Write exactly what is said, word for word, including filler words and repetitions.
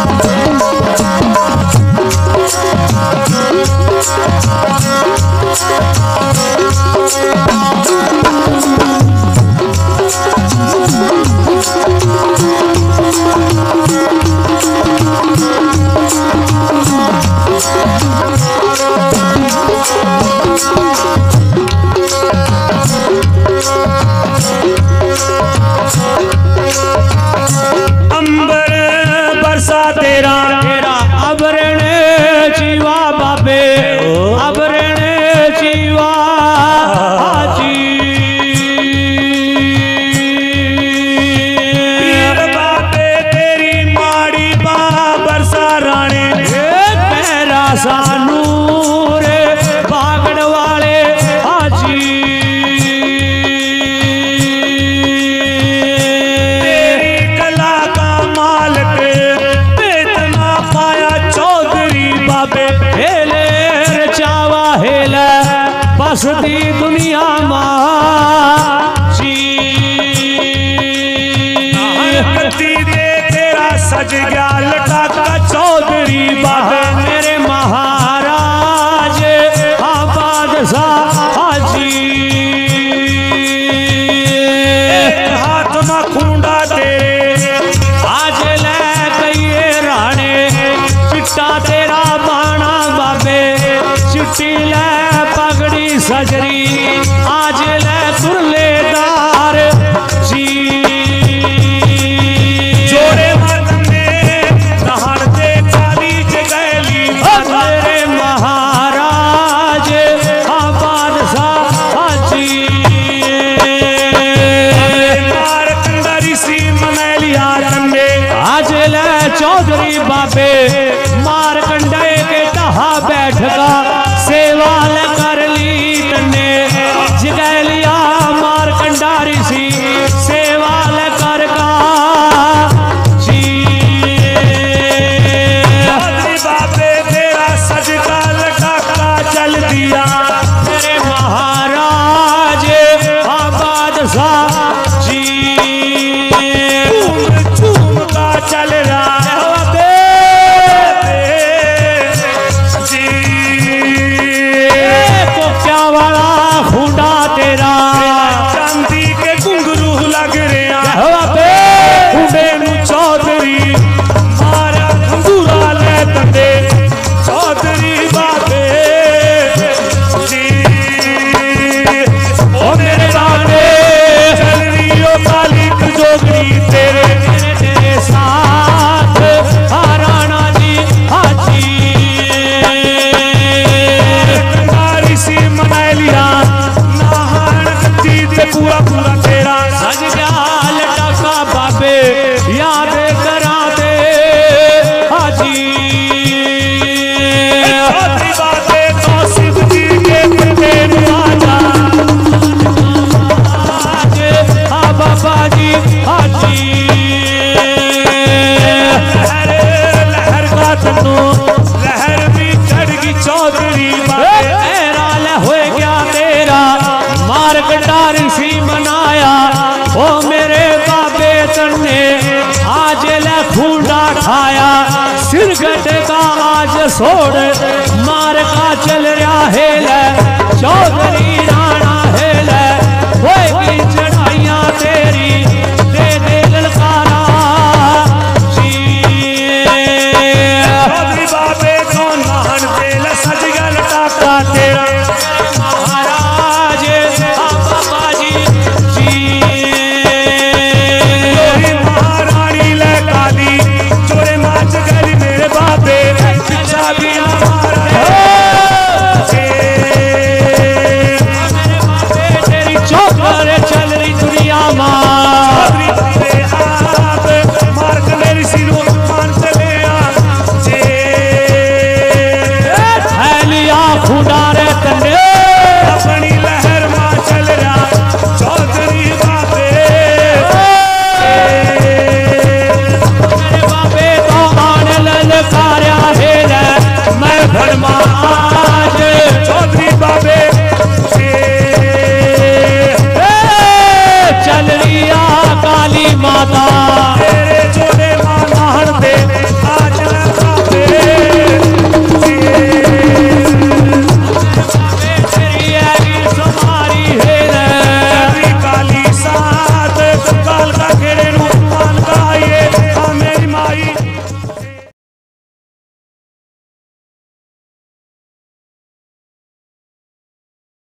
बसती दुनिया माची दे तेरा सज गया लटाका चौधरी बाबे मेरे महाराज हाँ बादशाह हाजी हाथ में खूंडा तेरे आज ले कहिए राणे चिट्टा तेरा बाणा बाबे चिट्टी ले सजरी आज ले तुरलेदार जी जोड़े मत में नहर दे काली जगैली मेरे महाराज हाँ बादशाह हाजी मार कंडरी सी मनैलिया डंडे आज ले चौधरी बाबे मार कंडे के टहा बैठका सेवा कर जगैलिया मार कंडारी सी सेवा कर का जी बाबे तेरा सजका लटाका चल दिया मेरे महाराज हाँ बादशाह जी झूम का चल रहा है जी को क्या वाला खूंडा तेरा चांदी के घुंघरू लग रहे चौधरी मारा घुंघूरा ले तंदे चौधरी बाबे जी ओ मेरे बाबे चल रही हो काली जोगरी तेरे तेरे साथ राणा जी हाजी कंडारी सी मनाई लिया पूरा पूरा तेरा सज गया लटाका बाबे याद करा दे हाजी बाबे तो शिव जी के बंदे आजा हाँ बाबा जी हाजी लहर लहर का तनु लहर भी चढ़ गई चौधरी बाबे तेरा ले हो गया तेरा मार कंडारी सी मनाया ओ मेरे बाबे तन्ने आज ले खूंडा खाया सिर गट का आज सोड़ मार का चल रहा है ले चौधरी